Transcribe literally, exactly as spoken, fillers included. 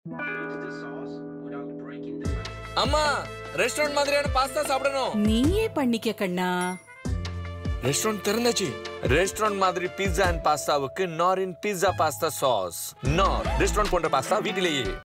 அம்மா, ரெஸ்டாரண்ட் மாதிரியான பாஸ்தா சாப்பிடணும். நீயே பண்ணிக்க கண்ணா. ரெஸ்டாரண்ட் திறந்தாச்சு. ரெஸ்டாரண்ட் மாதிரி பீட்சா அண்ட் பாஸ்தாவுக்கு நாரின் பீட்சா பாஸ்தா சாஸ். நார் ரெஸ்டாரண்ட் போன்ற பாஸ்தா வீட்டிலேயே.